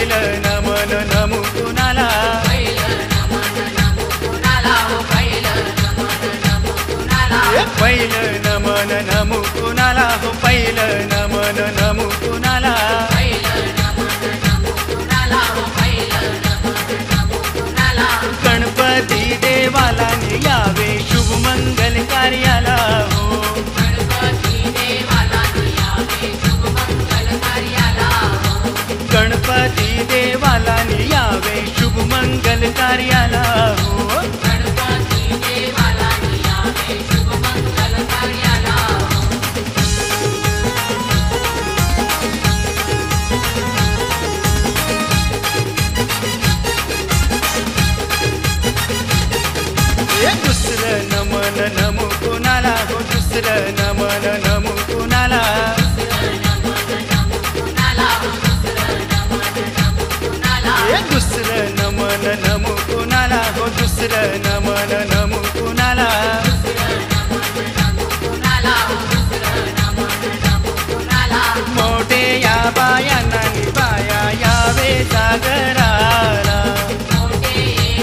पहिलं नमन नमू कुणाला, पहिलं नमन नमू कुणाला हो, पहिलं नमन नमू कुणाला. गणपती देवाला यावे शुभ मंगल कार्याला हो, गणपती देवाला यावे शुभ मंगल कार्याला हो. दुसरं नमन नमू कुणाला हो, दुसरं नमन नमू कुणाला, दुसरं नमन नमू कुणाला हो, दुसरं नमन नमू कुणाला. मोठे या बायांना बाया यावे जागराला, मोठे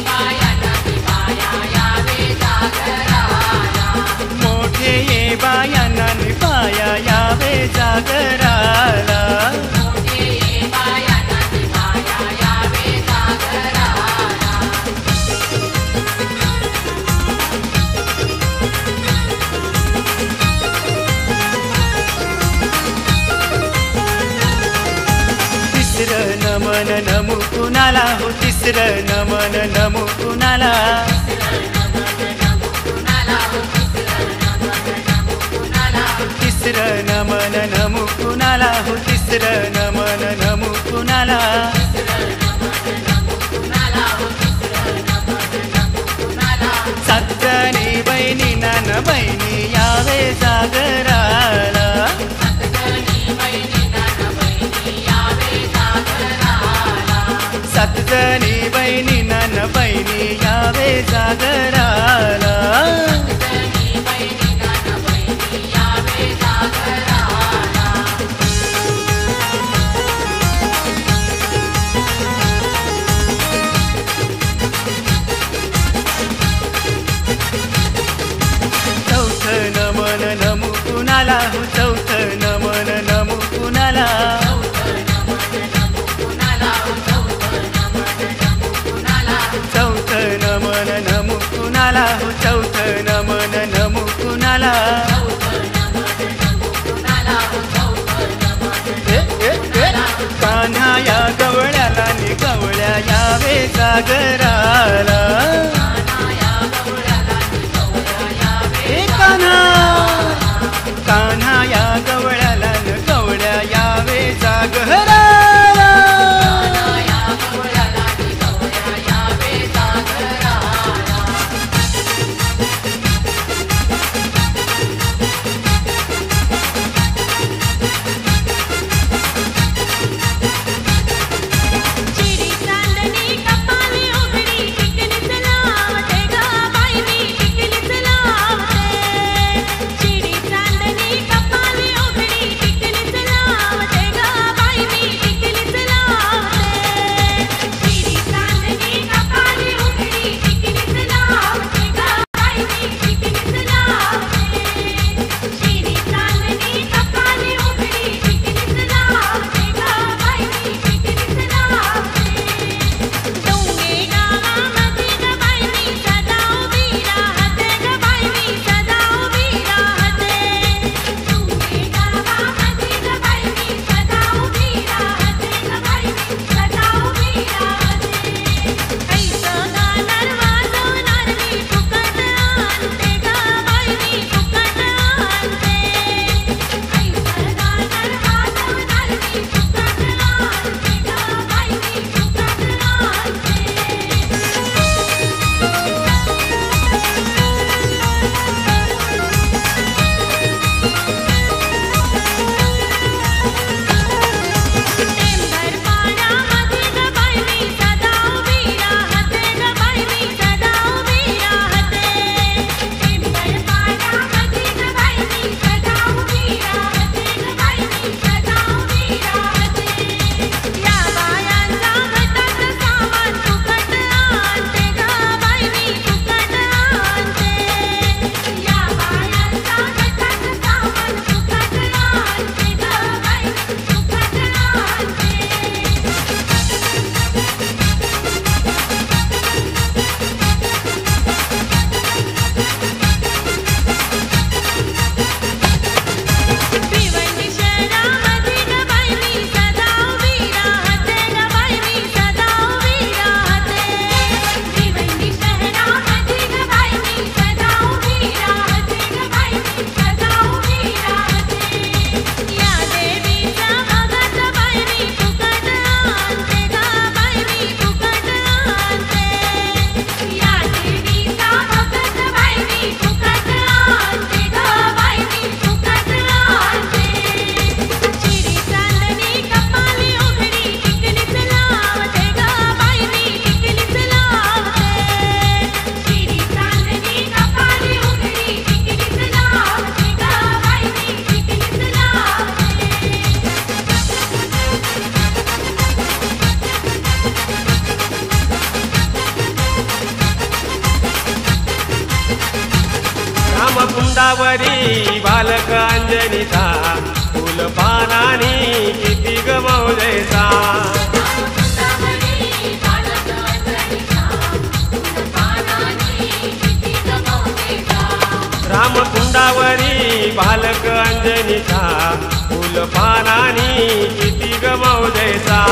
ये बायांना बाया यावे जागराला. तिसरं नमन नमू कुणाला हो, तिसरं नमन नमू कुणाला, तिसरं नमन नमू कुणाला हो, तिसरं नमन नमू कुणाला. सातजणी बहिणी नान बहिणी यावे जागराला, सातजणी बहिणी नान बहिणी यावे जागराला. चौथं नमन नमू कुणाला हो, चौथं नमन नमू कुणाला, चौथं नमन नमू कुणाला हो, चौथं नमन नमू कुणाला. कान्हा या गवळ्याला गवळ्या यावे जागराला, कान्हा या गवळ्याला गवळ्या यावे जागराला. चिरी चांदणी कपाळी उघडी रामकुंडावरी बालक अंजनीचा फुल पानानी किती गमवलेचा रामकुंडावरी बालक अंजनीचा फुल पानानी किती गमवलेचा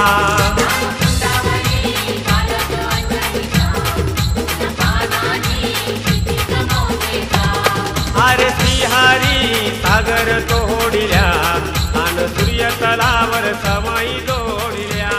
अरे श्रीहरी सागर तोडिल्या आणि सूर्य तलावर समाई जोडिल्या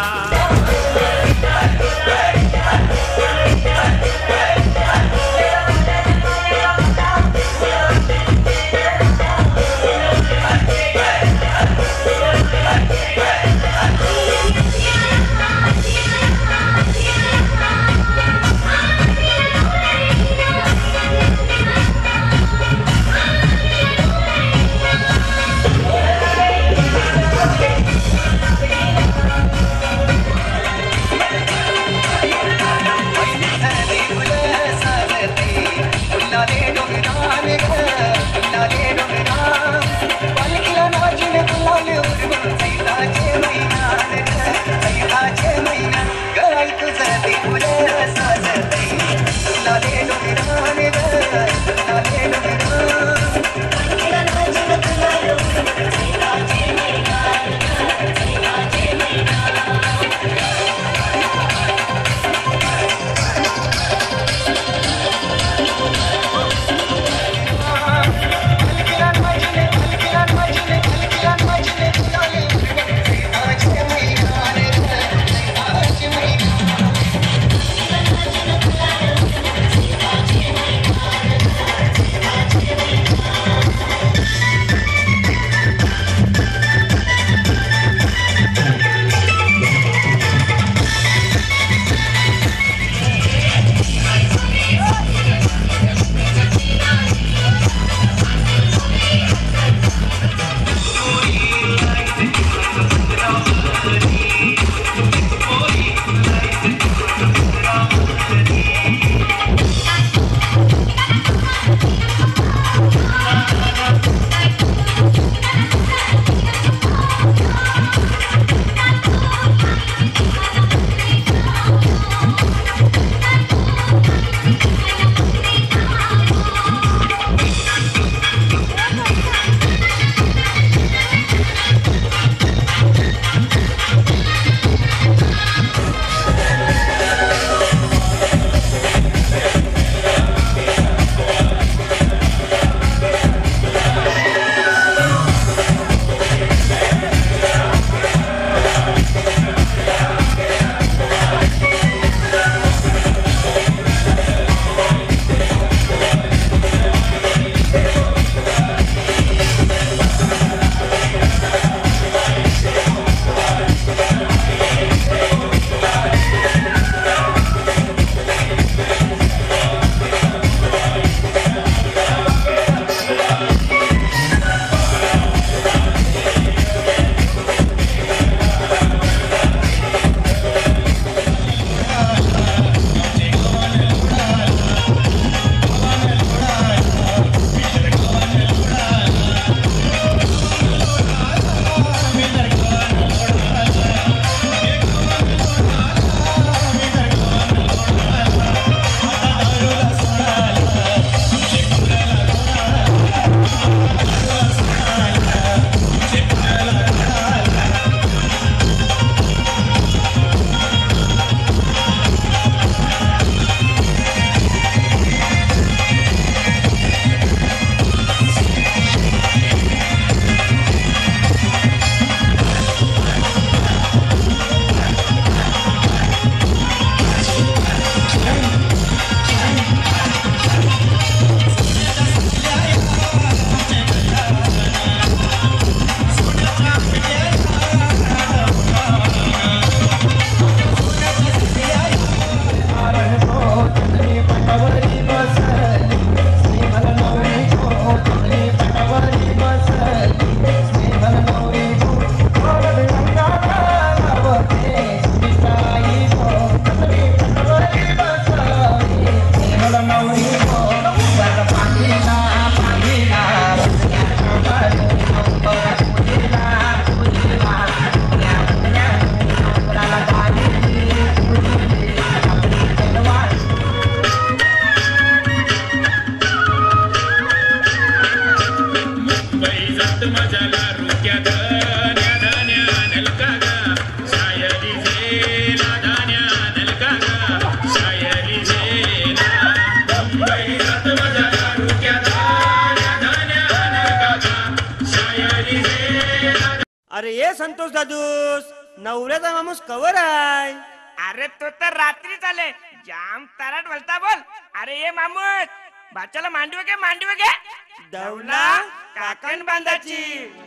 संतोष दादूस नवऱ्याचा माणूस कवर आहे. अरे तो तर रात्री झाले जाम ताराट बोलता बोल. अरे ये मामूद बाच्याला मांडव घे दौला काकण बांधाची.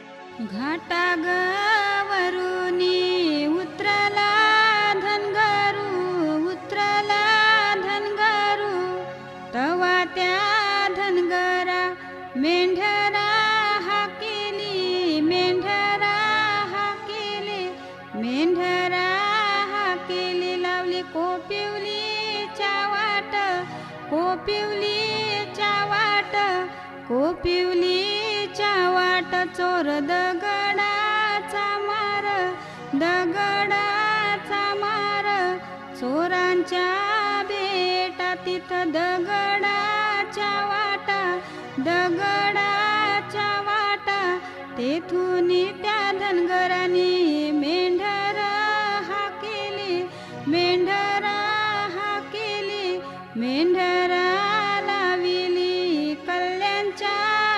घाटागवरुनी उतरला धनगरू तवा त्या धनगरा मेंढरा हाकेली लावली कोपिवलीच्या वाट चोर दगडाचा मार चोरांच्या बेटा तिथं दगडाच्या वाटा तेथून त्या धनगरांनी मेंढर हाकेली मेंढरा लाविली कल्यांच्या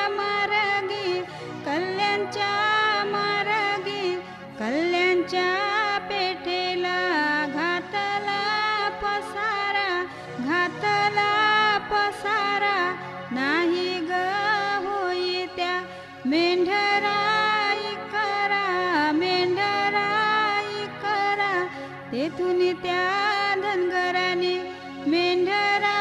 पेठेला घातला पसारा नाही ग होई त्या मेंढरा करा तेथून त्या धनगराने मेंढरा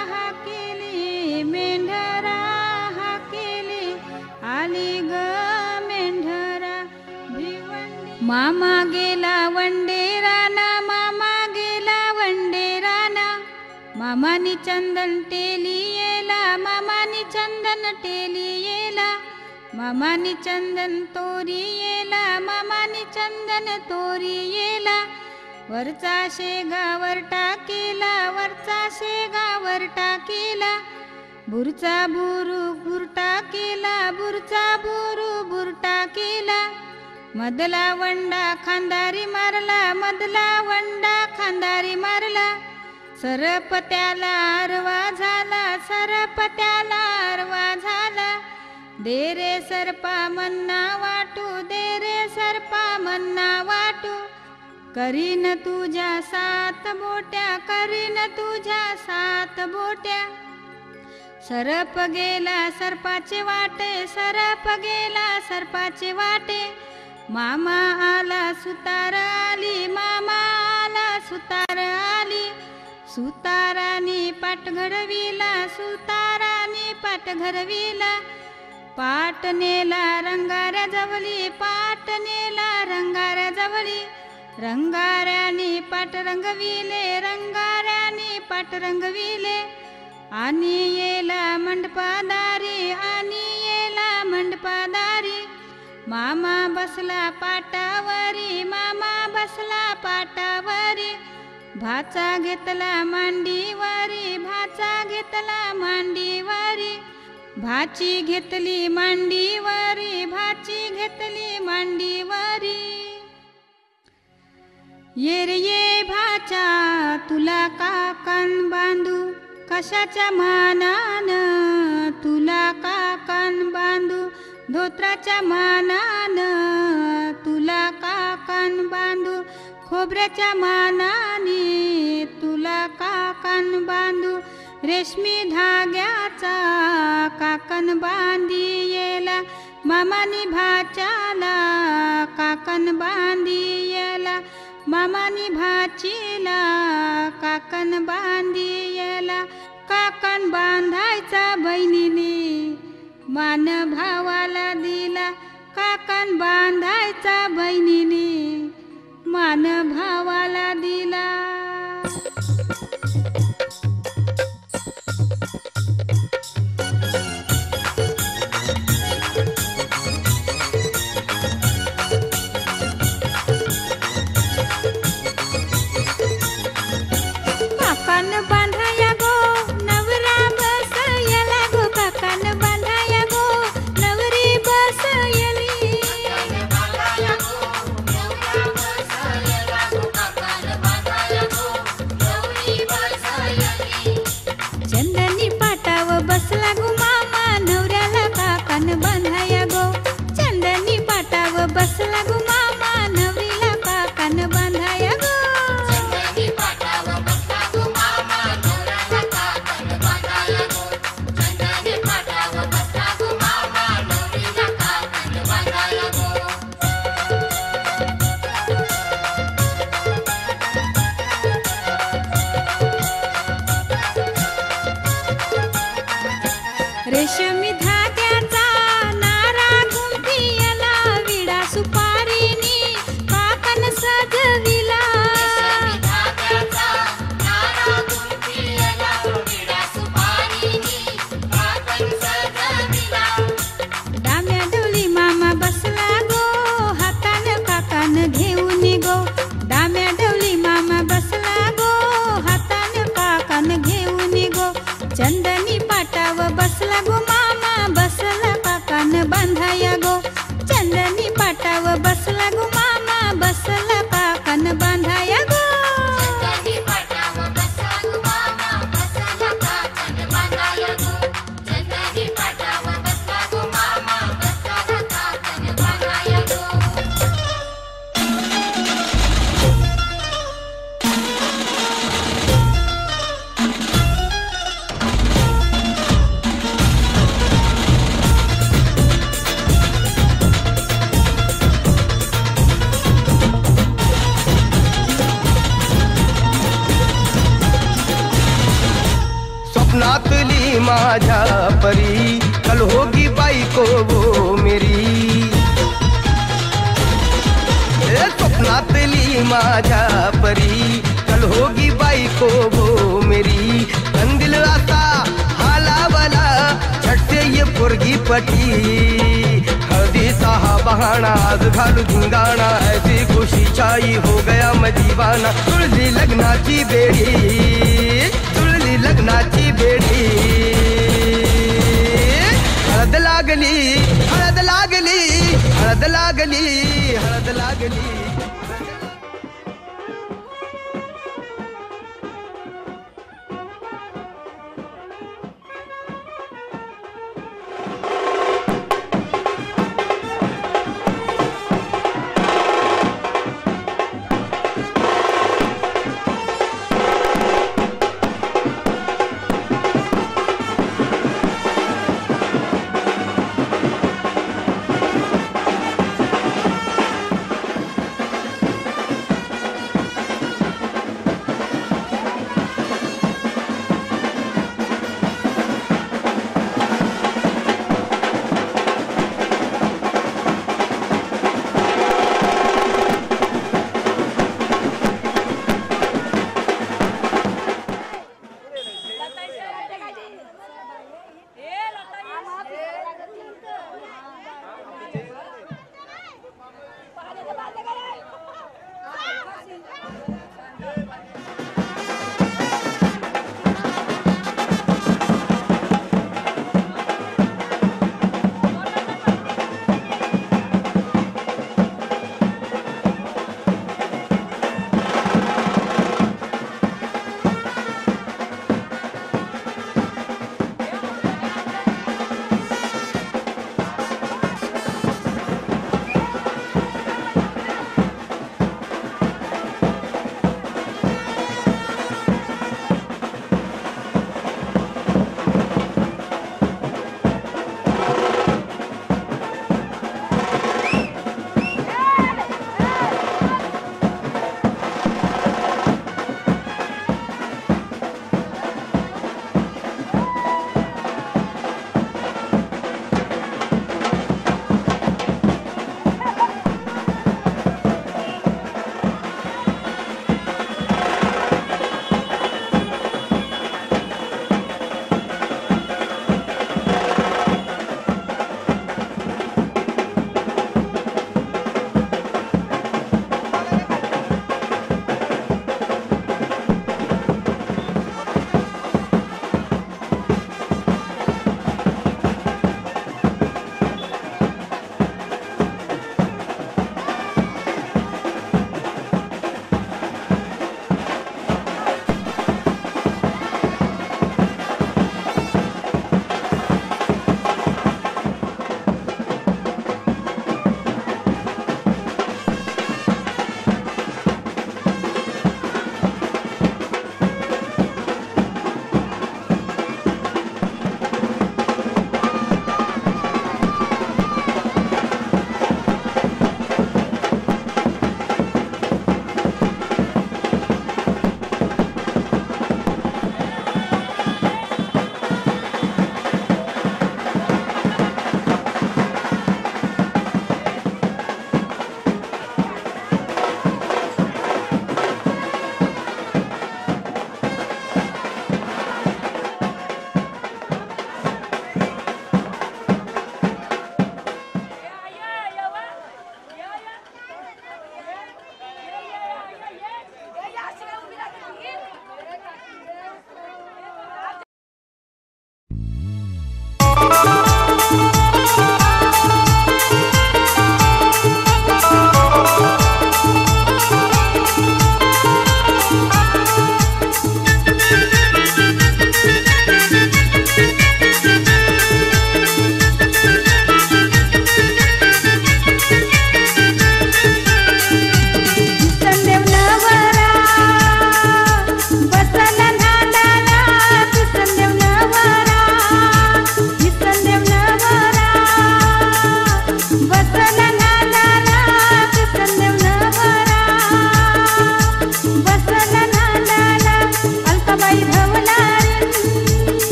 हाकेली आली ग मेंढरा भिवंडी. मामा गेला वंडेराना मामानी चंदन टेली येला मामानी चंदन तोरी येला वरचा शेगावर टाकेला बुरचा बुर टाकेला मधला वंडा खांदारी मारला सरप त्याला आरवा झाला दे रे सरपा मन्ना वाटू करीन तुझ्या सात बोट्या सरप गेला सरपाचे वाटे मामा आला सुतार आली सुतारानी पाठ घडविला पाट नेला रंगाऱ्या जवळी रंगाऱ्यानी पाट रंगविले आणि येला मंडपादारी मामा बसला पाटावरी भाचा घेतला मांडीवरी भाची घेतली मांडीवरी ये रे ये भाचा तुला काकान बांधू कशाच्या मानान तुला काकान बांधू धोत्राच्या मानान तुला काकान बांधू खोबऱ्याच्या मानाने तुला काकान बांधू रेशमी धाग्याचा काकन बांधी येला मामानी भाच्याला काकन बांधी येला मामानी भाचीला काकन बांधी येला काकन बांधायचा बहिणीने मान भावाला दिला काकन बांधायचा बहिणीने मान भावाला दिला. काकन बांधाया गो नवरा बस येला गो काकन बांधाया गो नवरी बस येली रेशमी धाग्याचा नारा गुंफियला विडा सुपारीनी काकण सजविला डाम्या डोली मामा बसला गो हातान काकान घेऊन गो डाम्या डोली मामा बसला गो हातान काकान घेऊन गो चंदनी पाटाव बसला गो मामा बसला काकान बांधाया गो चंदनी पाटाव बसला गो मामा बसला काकान बांधाया गो स्वप्नातली माझ्या परी कल होगी बायको वो मेरी स्वप्नातली माझ्या परी कल होगी बायको वो मेरी कंदिल राता हालावला छटते ये पोरगी पटी हळदीचा हा बहाणा आज घालू धिंगाणा ऐसी खुशी छाई हो गया मैं दीवाना तुळली लग्नाची बेडी तुळली लग्नाची बेडी हळद लागली हळद लागली हळद लागली हळद लागली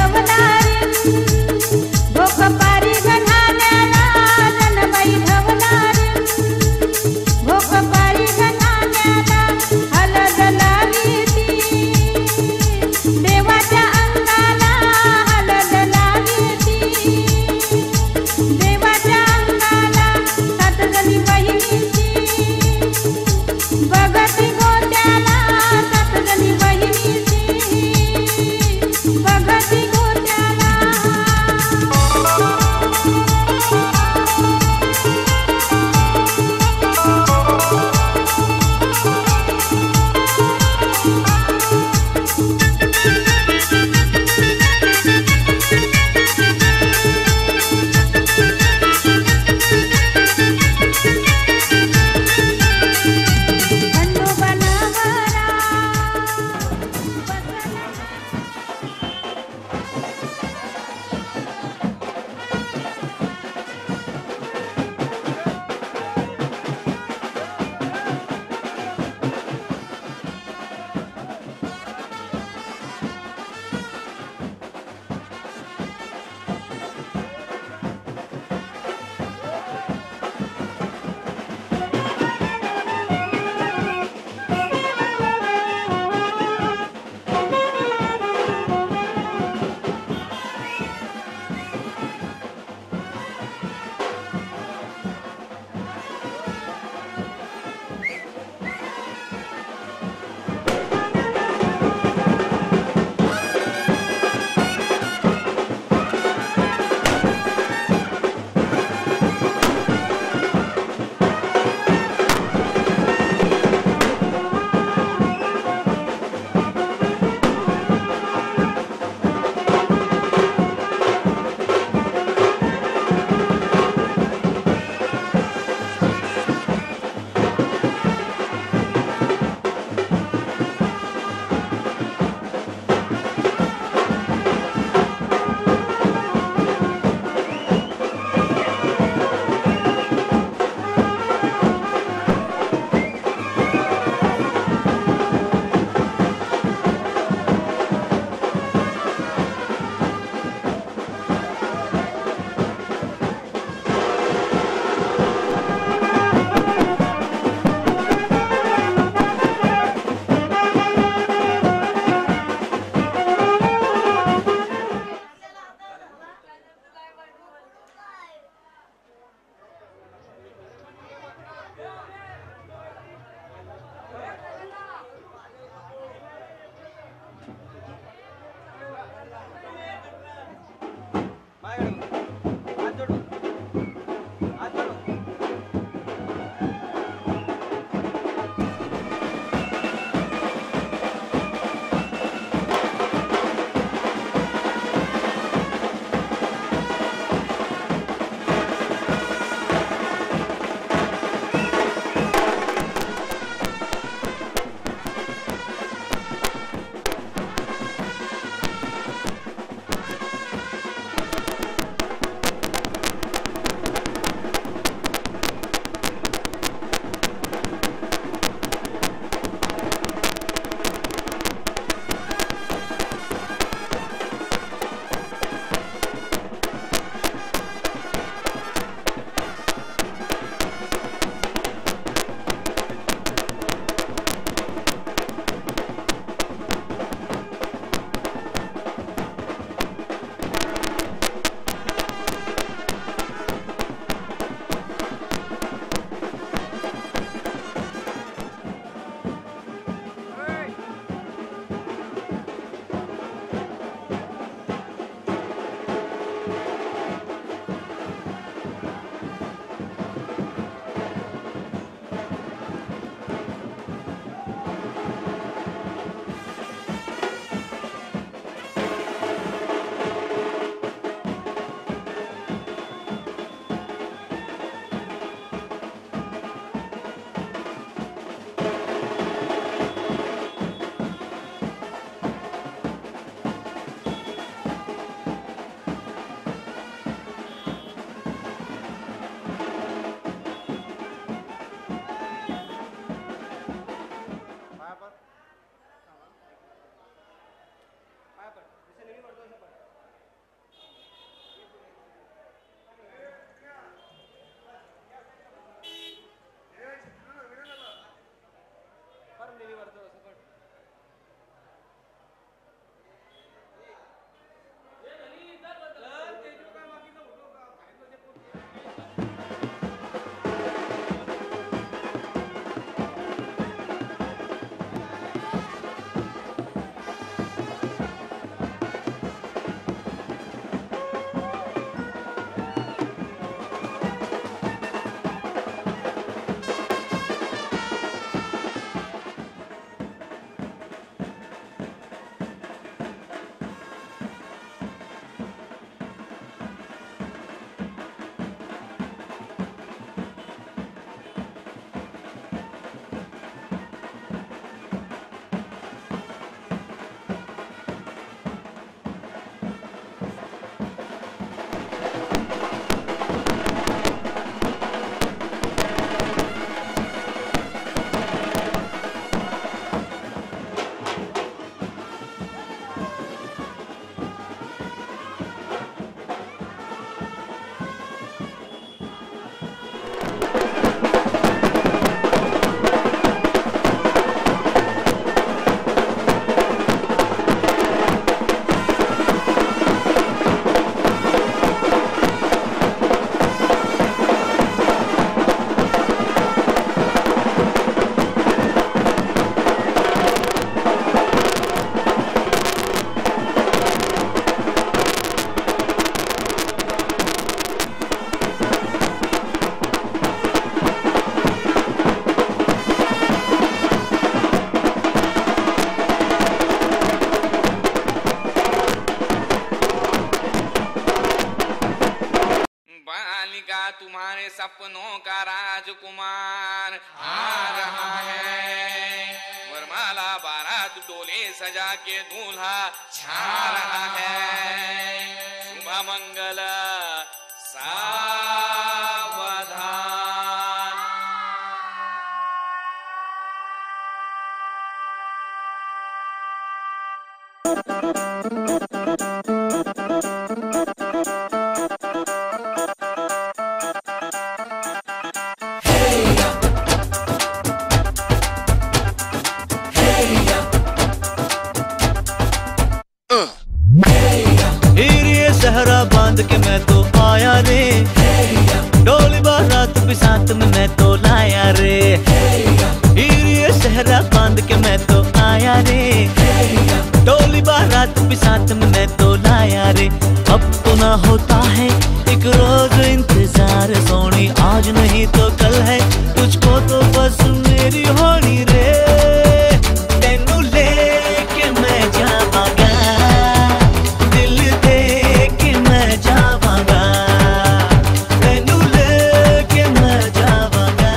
धवला रे भोक पारी गणाण्याला जनबाई धवला रे भोक पारी गणाण्याला हलद लावी ती देवाच्या अंगाला हलद लावी ती देवाच्या अंगाला 7 जणी बहिणीची बघती गोट्याला 7 जणी बहिणीची बघती गोट्याला तुम्हारे सपनों का राजकुमार आ रहा है। वरमाला बारात डोले सजा के दूल्हा छा रहा है। शुभ मंगल सावधान। सहरा बांध के मैं तो आया रे, डोली बारात भी साथ में मैं तो लाया रे। ये सहरा बांध के मैं तो आया रे, डोली बारात भी साथ में मैं तो लाया रे। अब तो ना होता है एक रोज इंतजार सोनी, आज नहीं तो कल है तुझको तो बस मेरी होनी रे। तेनू लेके मैं जावांगा, दिल दे के मैं जावांगा, तेनू लेके मैं जावांगा।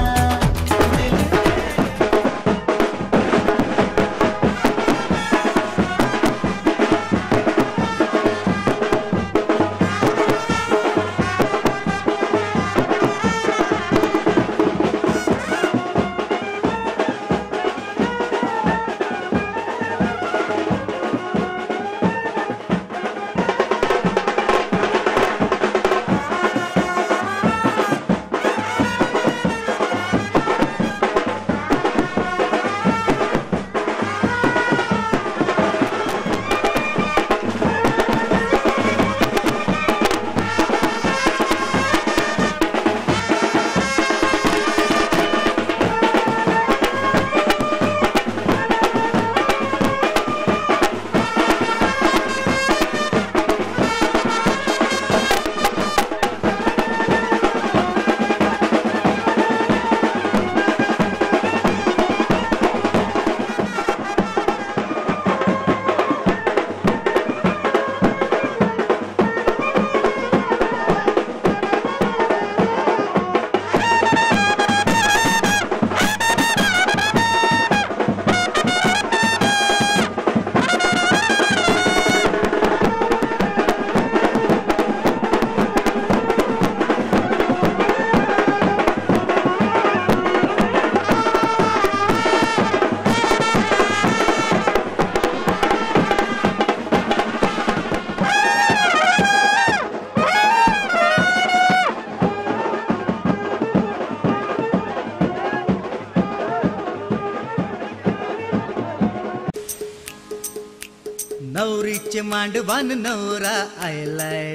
नवरीचे मांडवान नवरा आयलाय,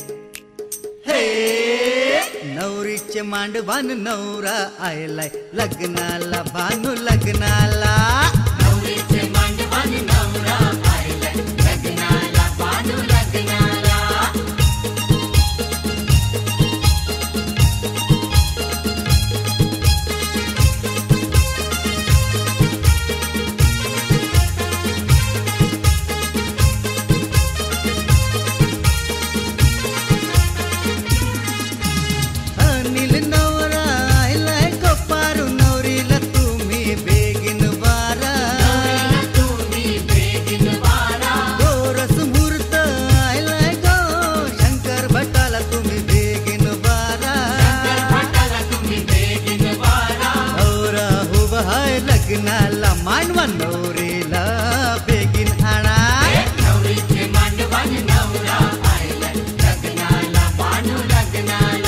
हे नवरीचे मांडवान नवरा आयलाय, लग्नाला भानू लग्नाला। नवरीचे मांडवान नवरा आयलाय, लग्नाला भानू लग्नाला। लग्नाला मांडवा नवरीला बेगीन आणा। नवरीचे मांडवान नवरा आयलाय, लग्नाला भानू लग्नाला।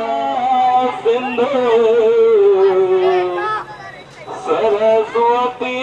सरस्वती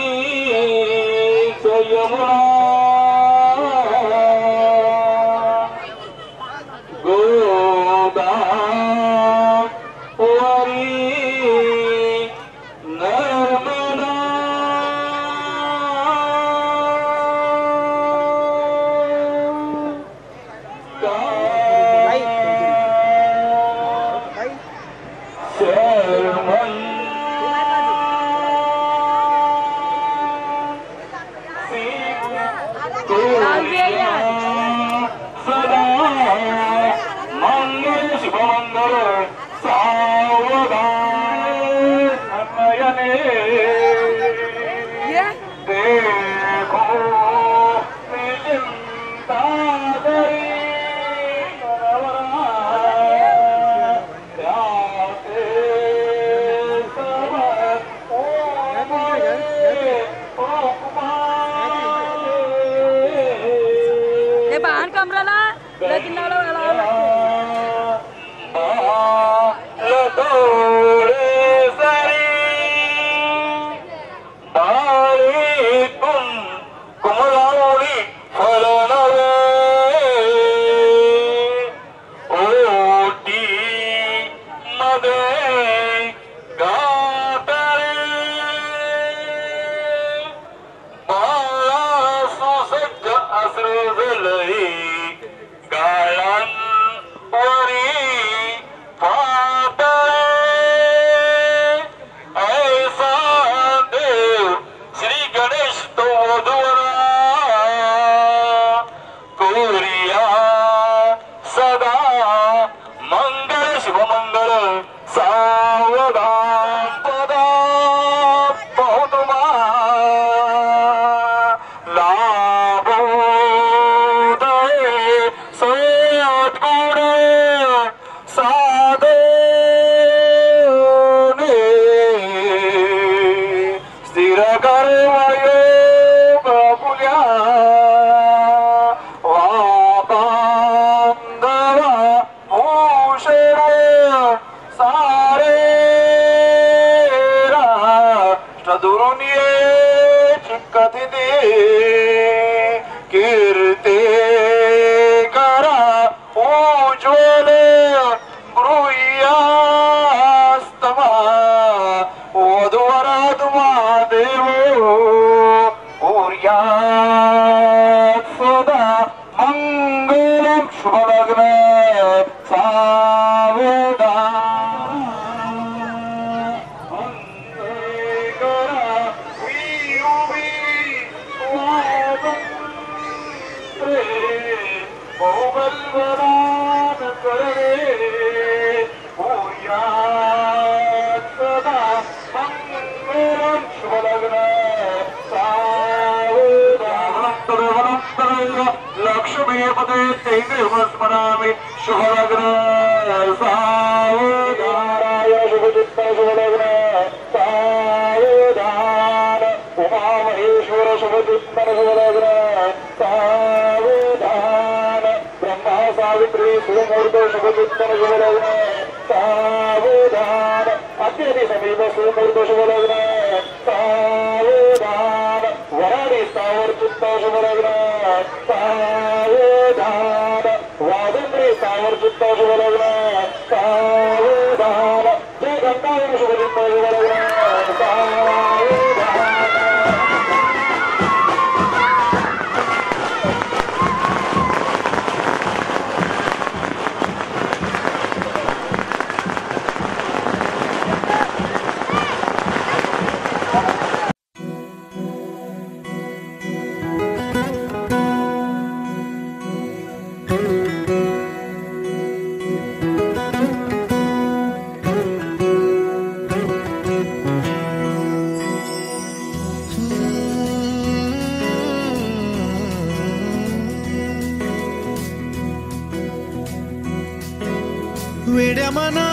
वेड्या मना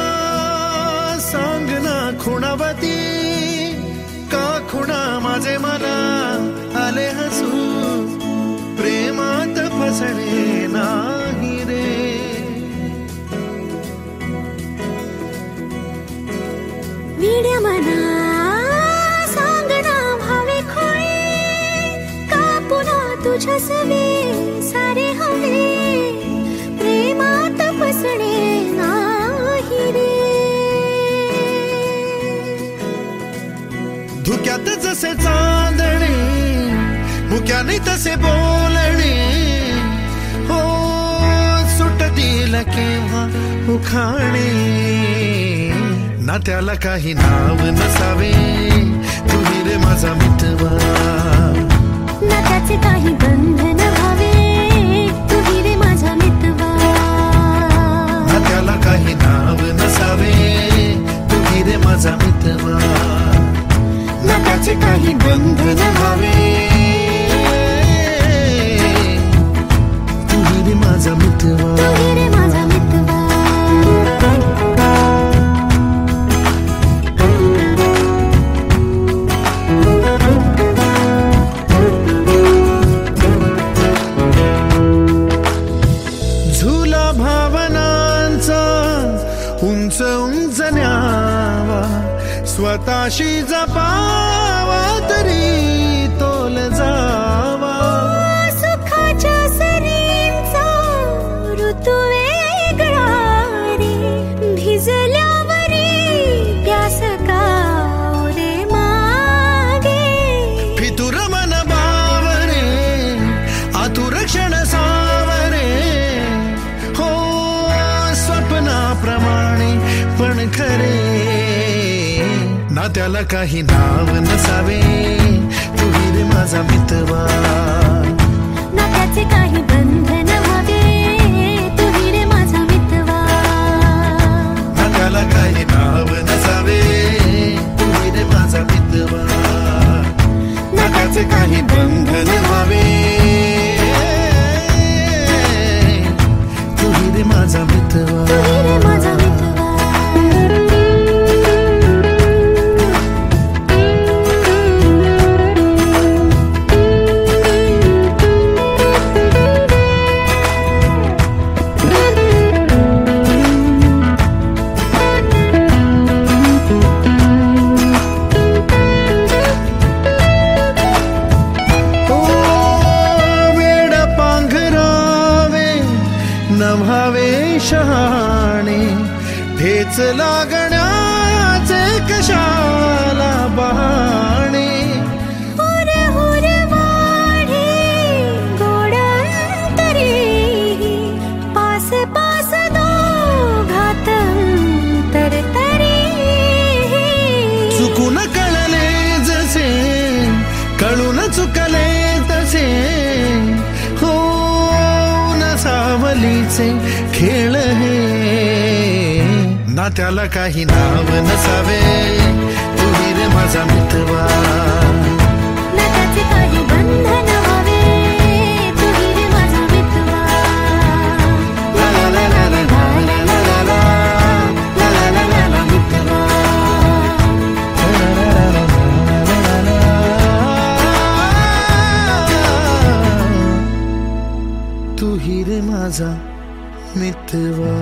सांगना खुणावती का खुणा माझे मला आले हसू प्रेमात फसणे नाही रे वेड्या मना सांगना भावे खोळे का पुन्हा तुझ्या सवे सारे हवे प्रेमात फसणे धुक्यात जसे चांदणे मुक्याने तसे बोलणे हो सुटतील केव्हा उखाणे ना त्याला काही नाव नसावे तू रे माझा मितवा ना त्याचे काही बंधन व्हावे तू रे माझा मितवा ना त्याला काही नाव नसावे तू रे माझा मितवा ना त्याचे काही बंधन व्हावे तू रे माझा मितवा तू रे माझा मितवा झुला भावनांचा उंच उंच न्यावा स्वतःशी जपावा तरी तोल जावा सुखाच्या सरींचा ऋतू वेगळा रे भिजल्यावरी प्यास का रे मागे फितुर मन बावरे आतुर क्षण सावरे हो स्वप्नाप्रमाणे पण खरे ना त्याला काही नाव नसावे तू रे माझा मितवा ना त्याचे काही बंधन व्हावे तू रे माझा मितवा ना त्याला काही नाव नसावे तू रे माझा मितवा ना त्याचे काही बंधन व्हावे तू रे माझा मितवा तू रे माझा मितवा शहाणे ठेच लागण्याचे कशाला बहाणे हुर हुर वाढे गोडंतरी पास पास दोघात तरतरी चुकून कळले जसे कळून चुकले तसे हो न सावलीचे खेळ हे ना त्याला काही नाव नसावे तू रे माझा मितवा ना त्याचे काही बंधन व्हावे तू रे माझा मितवा ला ला ला ला ला ला ला ला ला ला ला ला ला मितवा तू रे माझा मितवा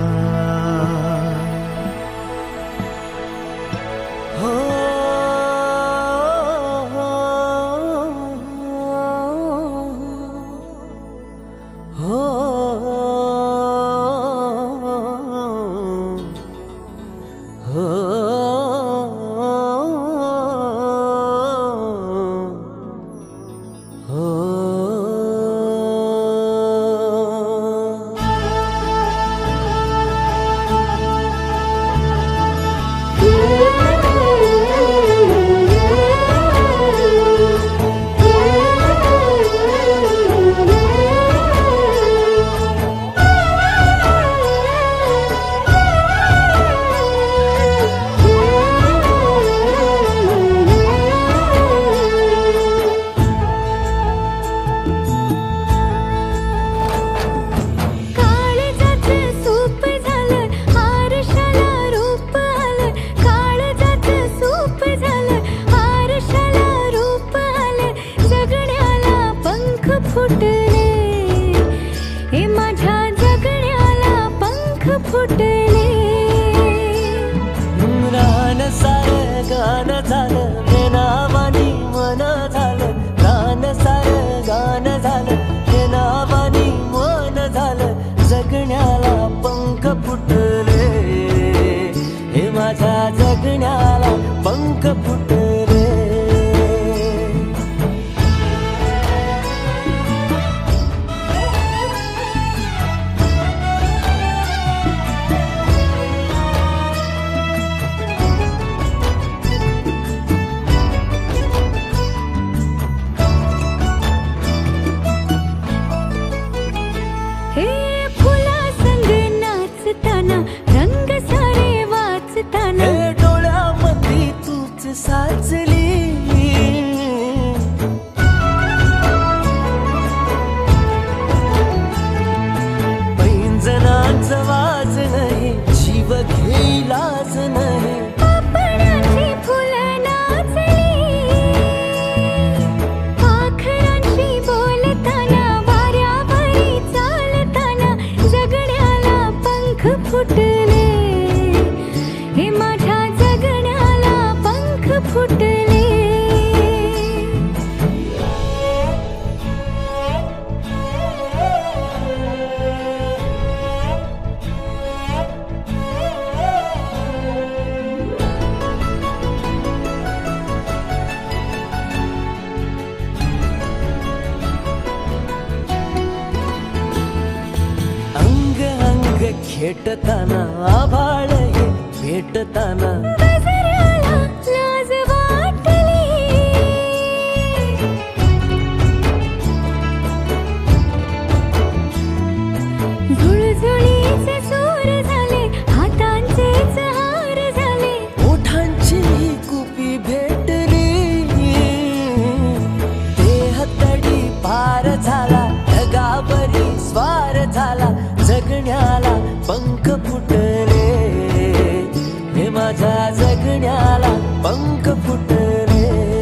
खेटताना आभाळ हे भेटताना गजराला लाज वाटली झुळझुळीचे सूर झाले हातांचेच हार झाले ओठांची कुपी भेटली देह तडी पार झाला ढगावरी स्वार झाला जगण्याला पंख फुटले हे माझ्या जगण्याला पंख फुटले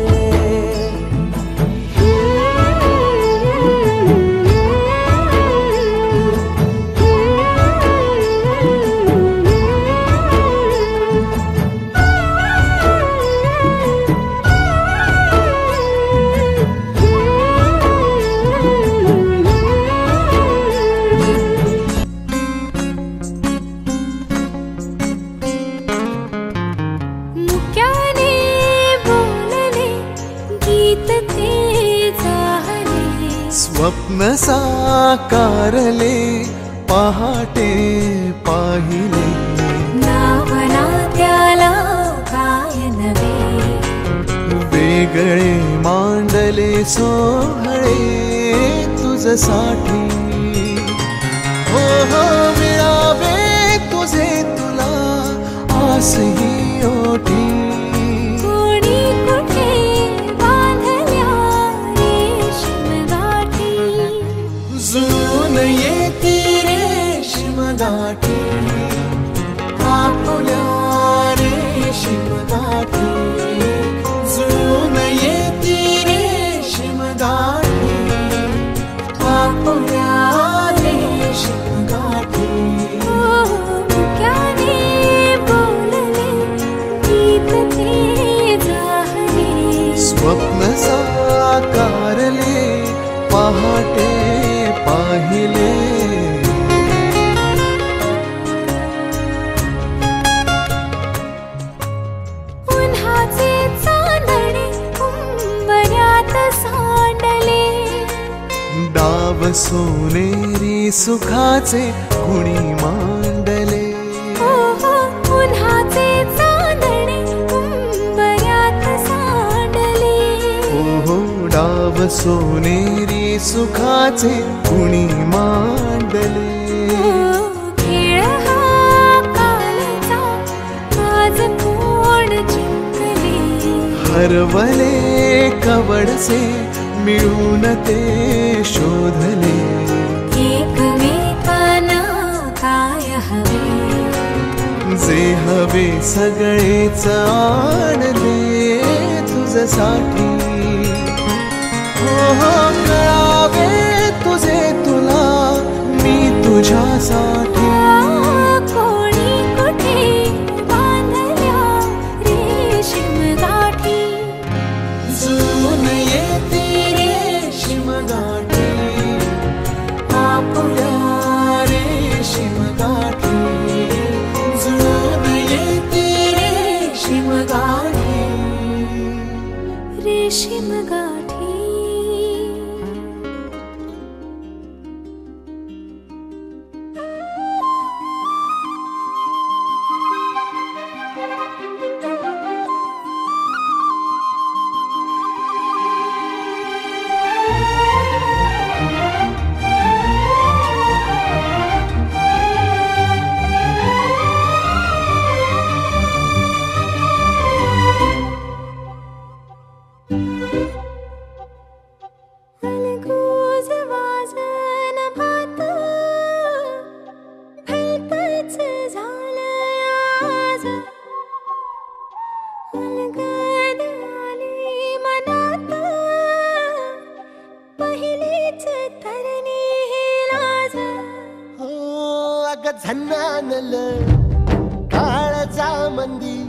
मुक्याने बोलले गीत ते झाले स्वप्न साकारले पहाटे पाहिले नावना त्याला काय नवे वेगळे मांडले सोहळे तुझसाठी हो हो मिळावे तुझे तुला आसही ओठी कोणी कुठे बांधल्या रेशीम गाठी जुळून येती रेशीम गाठी आपुल्या रेशीम गाठी जुळून येती रेशीम गाठी आपुल्या रेशीम गाठी मुक्याने बोलले गीत ते झाले स्वप्न साकारले पहाटे पाहिले उन्हाचे चांदणे उंबऱ्यात सांडले डाव सोनेरी सुखाचे कुणी मांडले उन्हाचे चांदणे उंबऱ्यात सांडले हो डाव सोनेरी सुखाचे कुणी मांडले खेळ हा कालचा आज कोण जिंकले हरवले कवडसे मिळून ते शोधले एकमेकांना काय हवे जे हवे सगळेच आणले तुझसाठी हो हो कळावे तुझे तुला मी तुझ्यासाठी कोणी कुठे बांधल्या रेशीम गाठी जुळून येती रेशीम गाठी आपुल्या रेशीम गाठी जुळून येती रेशीम गाठी रेशीम गाठी अलगोज वाजन भात भलतंच झालं आज अलगद आली मनात पहिलीच तरणी लाज हो अग झन्नानल काळजा मंदी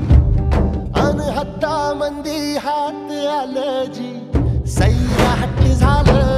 अन हत्ता मंदी हात आलं जी सैरा हट्ट झालं